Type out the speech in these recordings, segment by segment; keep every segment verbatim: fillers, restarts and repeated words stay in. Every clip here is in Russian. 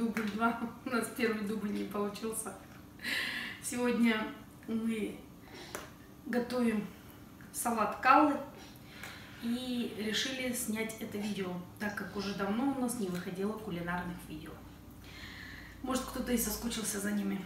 дубль два. У нас первый дубль не получился. Сегодня мы готовим салат каллы и решили снять это видео, так как уже давно у нас не выходило кулинарных видео. Может, кто-то и соскучился за ними.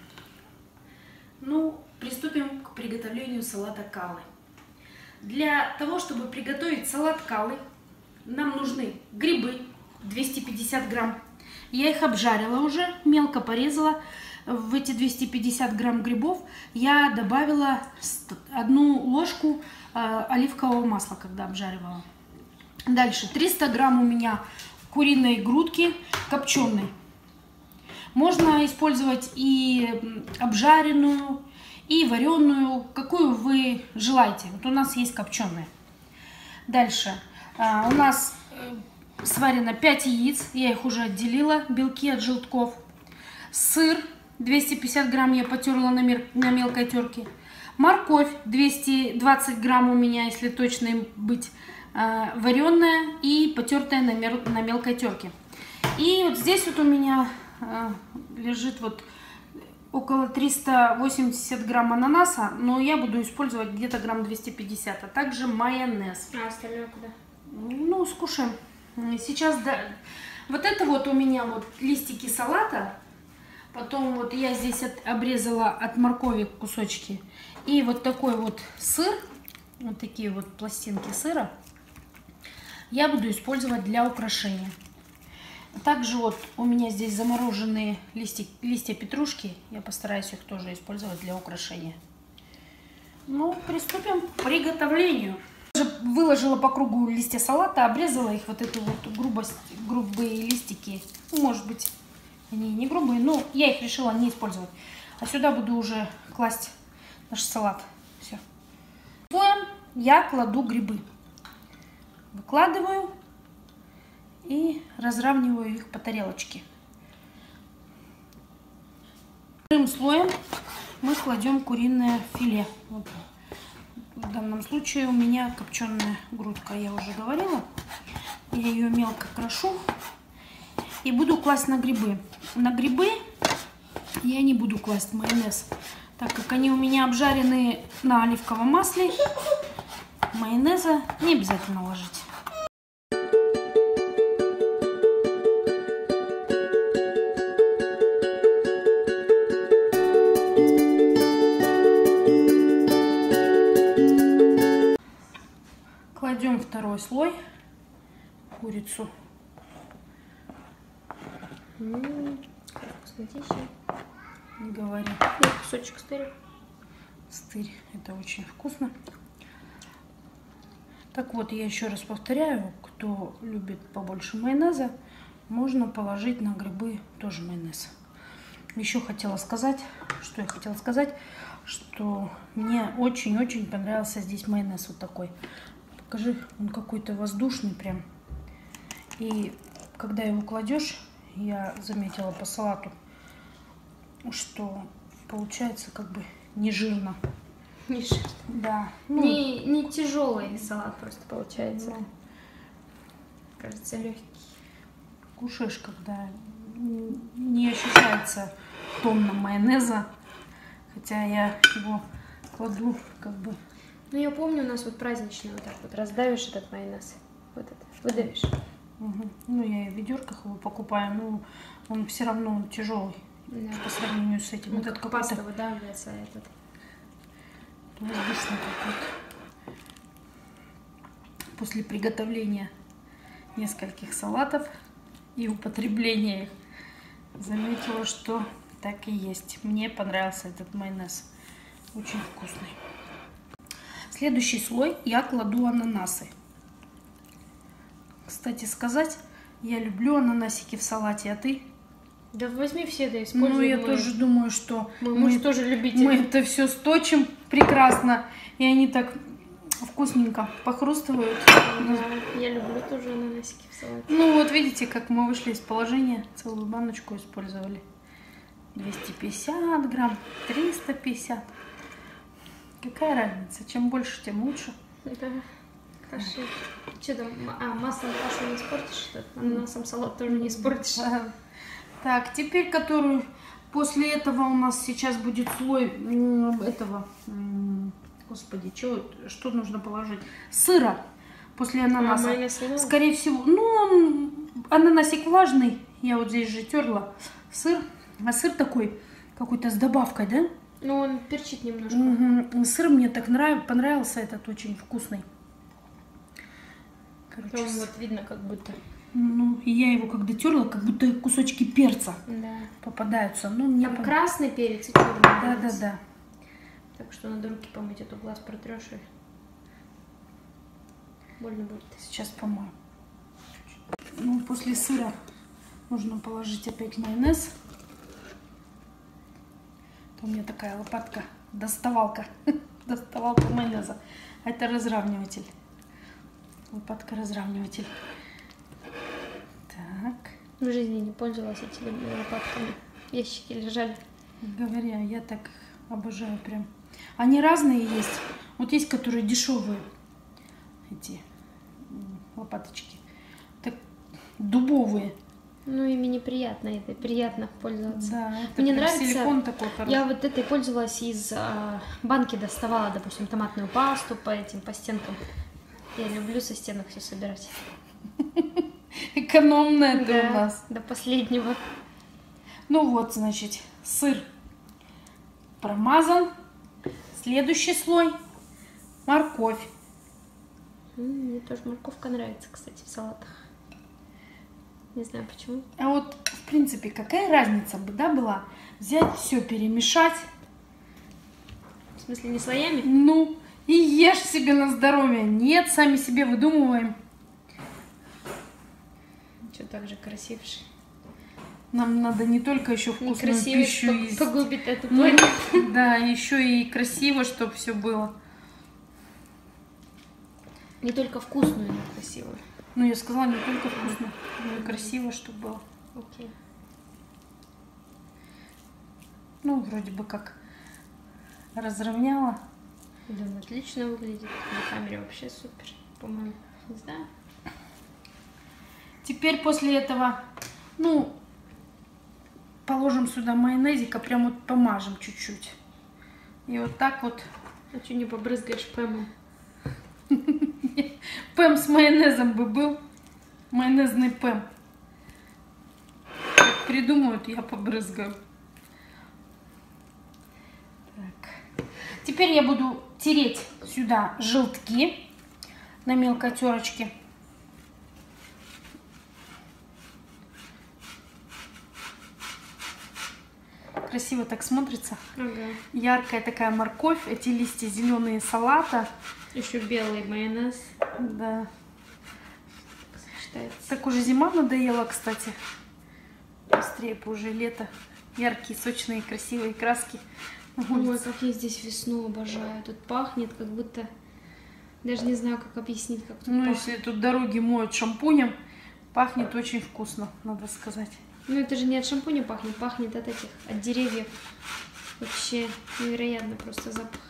Ну, приступим к приготовлению салата каллы. Для того, чтобы приготовить салат каллы, нам нужны грибы двести пятьдесят грамм. Я их обжарила уже, мелко порезала. В эти двести пятьдесят грамм грибов я добавила одну ложку э, оливкового масла, когда обжаривала. Дальше триста грамм у меня куриной грудки копченой. Можно использовать и обжаренную, и вареную, какую вы желаете. Вот у нас есть копченая. Дальше э, у нас э, сварено пять яиц, я их уже отделила, белки от желтков. Сыр двести пятьдесят грамм я потерла на, мер... на мелкой терке. Морковь двести двадцать грамм у меня, если точно быть, э, вареная и потертая на, мер... на мелкой терке. И вот здесь вот у меня э, лежит вот около триста восемьдесят грамм ананаса, но я буду использовать где-то грамм двести пятьдесят, а также майонез. А остальное куда? Ну, скушаем. Сейчас, да, вот это вот у меня вот листики салата. Потом вот я здесь от, обрезала от моркови кусочки. И вот такой вот сыр, вот такие вот пластинки сыра, я буду использовать для украшения. Также вот у меня здесь замороженные листья, листья петрушки. Я постараюсь их тоже использовать для украшения. Ну, приступим к приготовлению. Выложила по кругу листья салата, обрезала их, вот эту вот грубость, грубые листики. Может быть, они не грубые, но я их решила не использовать. А сюда буду уже класть наш салат. Все. Я кладу грибы. Выкладываю и разравниваю их по тарелочке. Вторым слоем мы кладем куриное филе. Вот. В данном случае у меня копченая грудка, я уже говорила. Я ее мелко крошу и буду класть на грибы. На грибы я не буду класть майонез, так как они у меня обжарены на оливковом масле. Майонеза не обязательно ложить. Кладем второй слой, курицу. Ммм, вкуснотища. Не говори. И кусочек стыря. Стырь, это очень вкусно. Так вот, я еще раз повторяю, кто любит побольше майонеза, можно положить на грибы тоже майонез. Еще хотела сказать, что я хотела сказать, что мне очень-очень понравился здесь майонез вот такой. Покажи, он какой-то воздушный прям. И когда его кладешь, я заметила по салату, что получается как бы не жирно. Не жирно. Да. Ну, не, не тяжелый салат просто получается. Да. Кажется, легкий. Кушаешь, когда не ощущается тонна майонеза. Хотя я его кладу как бы... Ну, я помню, у нас вот праздничный вот так вот раздавишь этот майонез. Вот это, выдавишь. Угу. Ну, я в ведерках его покупаю, но он все равно он тяжелый. Да. По сравнению с этим. Ну, вот как этот паста выдавливается этот. Воздушный какой-то. После приготовления нескольких салатов и употребления их заметила, что так и есть. Мне понравился этот майонез. Очень вкусный. Следующий слой я кладу ананасы. Кстати сказать, я люблю ананасики в салате, а ты? Да возьми все, да используй. Ну, я мы... тоже думаю, что мы, мы, мы тоже любители. Мы это все сточим прекрасно, и они так вкусненько похрустывают. Да, я люблю тоже ананасики в салате. Ну вот видите, как мы вышли из положения, целую баночку использовали. двести пятьдесят грамм, триста пятьдесят. Какая разница? Чем больше, тем лучше. Да, хорошо. Что там? А, маслом кашу не испортишь? Ананасом салат тоже не испортишь. Так, теперь которую после этого у нас сейчас будет слой м, этого, м, господи, чё, что нужно положить? Сыра после ананаса. А, майонез не надо? Скорее всего, ну, он, ананасик влажный, я вот здесь же терла сыр, а сыр такой какой-то с добавкой, да? Ну, он перчит немножко. Мгм. Сыр мне так нрав... понравился, этот очень вкусный. Короче, Там с- вот видно, как будто. ну, и я его когда терла, как будто кусочки перца Да. попадаются. Ну, мне Там пон- красный перец и черный Да, да, перец. да. Так что надо руки помыть, а то глаз протрешь и больно будет. Сейчас помою. Ну, после сыра нужно положить опять майонез. Это у меня такая лопатка, доставалка, доставалка майонеза. А это разравниватель. Лопатка разравниватель. Так, В жизни не пользовалась этими лопатками. Ящики лежали. говоря, я так обожаю прям. Они разные есть. Вот есть, которые дешевые, эти м, лопаточки. Так, дубовые. Ну, ими неприятно это, приятно пользоваться. Да, это Мне прям нравится. силикон такой хороший. Я вот этой пользовалась из а, банки, доставала, допустим, томатную пасту по этим, по стенкам. Я люблю со стенок все собирать. Экономно это Да, у нас. до последнего. Ну вот, значит, сыр промазан. Следующий слой морковь. М, Мне тоже морковка нравится, кстати, в салатах. Не знаю почему. А вот, в принципе, какая разница бы, да, была взять все, перемешать, В смысле, не слоями? ну, и ешь себе на здоровье. Нет, сами себе выдумываем. Что так же красивше. Нам надо не только еще вкусную Некрасивость пищу пог- есть. погубит эту Ну, планету. да, еще и красиво, чтобы все было. Не только вкусную, но и красивую. Ну, я сказала, не только вкусно, но и красиво, чтобы было. Окей. Ну, вроде бы как разровняла. Да, он отлично выглядит. На камере вообще супер, по-моему. Не знаю. Теперь после этого, ну, положим сюда майонезика, прям вот помажем чуть-чуть. И вот так вот. А что не побрызгаешь пэмом? Пэм с майонезом бы был. Майонезный пэм. Как придумают, я побрызгаю. Так. Теперь я буду тереть сюда желтки на мелкой терочке. Красиво так смотрится. Ага. Яркая такая морковь, эти листья зеленые салата. Еще белый майонез Да. сочетается. Так уже зима надоела, кстати. Быстрее бы уже лето. Яркие, сочные, красивые краски. на Ой, улице. как я здесь весну обожаю. Тут пахнет, как будто... Даже не знаю, как объяснить, как тут Ну, пахнет. если тут дороги моют шампунем, пахнет очень вкусно, надо сказать. Ну, это же не от шампуня пахнет, пахнет от этих, от деревьев. Вообще невероятно просто запах.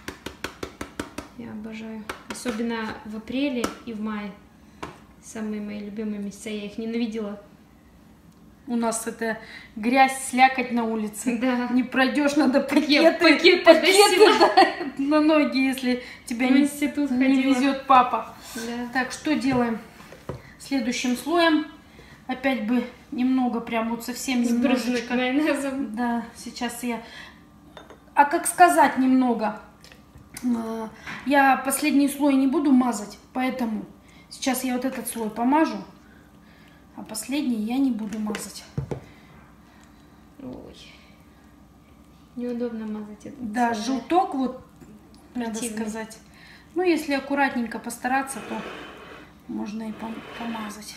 Я обожаю. Особенно в апреле и в мае. Самые мои любимые месяца. Я их ненавидела. У нас это грязь, слякоть на улице. Да. Не пройдешь, надо пакеты, пакеты пакеты, да, на ноги, если тебя В не, институт не ходила. везет папа. Да. Так, что делаем следующим слоем? Опять бы немного, прям вот совсем Сбрызнуть немножечко. майонезом. Да, сейчас я... А как сказать немного? А, Я последний слой не буду мазать, поэтому сейчас я вот этот слой помажу, а последний я не буду мазать. Ой. Неудобно мазать это. Да, всё, желток вот, надо Противный. сказать. Ну, если аккуратненько постараться, то можно и пом- помазать.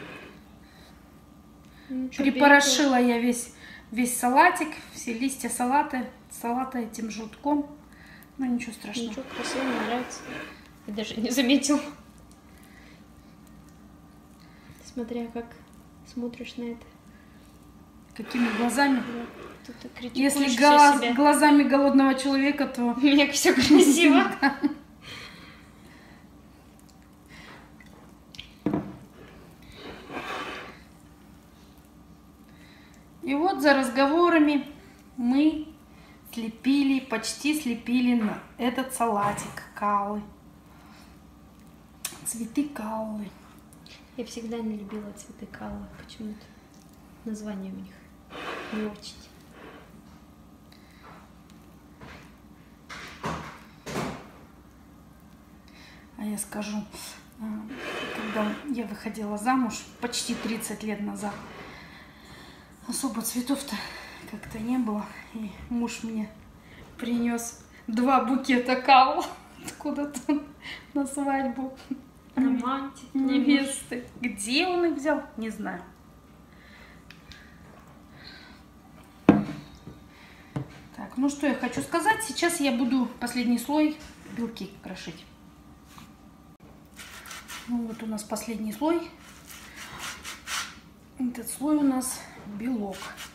Ну, чё, Припорошила я весь, весь салатик, все листья салата, салата этим желтком. Ну, ничего берег. страшного. Ничего, красиво, мне нравится. Я даже не заметил. Смотря как смотришь на это. Какими глазами? Да. Тут ты критикуешь Если всё глаз- себя. глазами голодного человека, то... У меня все красиво. И вот за разговорами мы слепили, почти слепили на этот салатик каллы. Цветы каллы. Я всегда не любила цветы каллы. Почему-то название у них не очень. А я скажу, когда я выходила замуж почти тридцать лет назад, особо цветов-то как-то не было. И муж мне принес два букета калл откуда-то на свадьбу Романтик. невесты. Где он их взял, не знаю. Так, ну что я хочу сказать. Сейчас я буду последний слой белки крошить. Ну вот у нас последний слой. Этот слой у нас белок.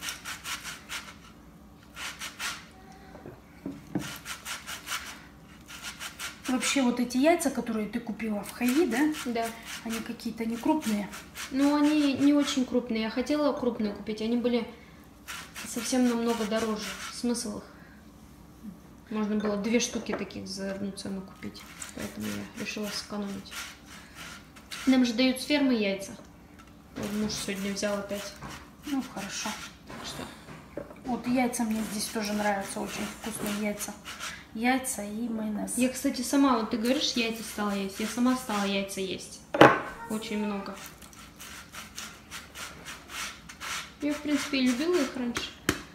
Вообще вот эти яйца, которые ты купила в Хайви, да? Да. Они какие-то не крупные. Ну, они не очень крупные. Я хотела крупные купить. Они были совсем намного дороже. Смысл их? Можно было две штуки таких за одну цену купить. Поэтому я решила сэкономить. Нам же дают с фермы яйца. Вот муж сегодня взял опять. Ну, хорошо. Так что... Вот яйца мне здесь тоже нравятся. Очень вкусные яйца. Яйца и майонез. Я, кстати, сама, вот ты говоришь, яйца стала есть. Я сама стала яйца есть. Очень много. Я, в принципе, и любила их раньше.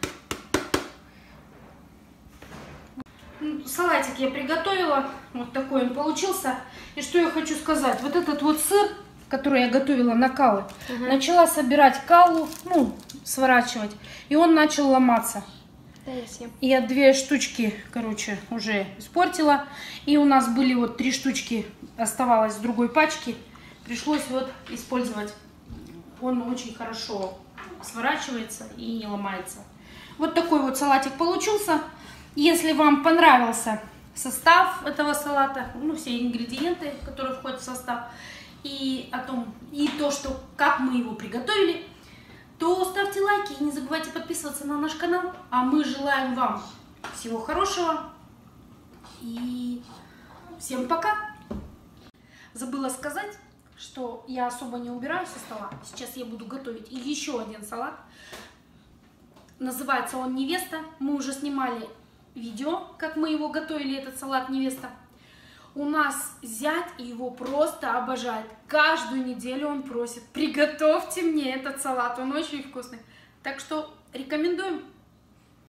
Салатик я приготовила. Вот такой он получился. И что я хочу сказать. Вот этот вот сыр, который я готовила на каллы, Угу. начала собирать каллу, ну, сворачивать. И он начал ломаться. Да, я съем. Я две штучки, короче, уже испортила. И у нас были вот три штучки, оставалось в другой пачке. Пришлось вот использовать. Он очень хорошо сворачивается и не ломается. Вот такой вот салатик получился. Если вам понравился состав этого салата, ну, все ингредиенты, которые входят в состав, и о том, и то, что, как мы его приготовили, то ставьте лайки и не забывайте подписываться на наш канал. А мы желаем вам всего хорошего и всем пока! Забыла сказать, что я особо не убираю со стола. Сейчас я буду готовить еще один салат. Называется он «Невеста». Мы уже снимали видео, как мы его готовили, этот салат «Невеста». У нас зять его просто обожает. Каждую неделю он просит: приготовьте мне этот салат, он очень вкусный. Так что рекомендуем.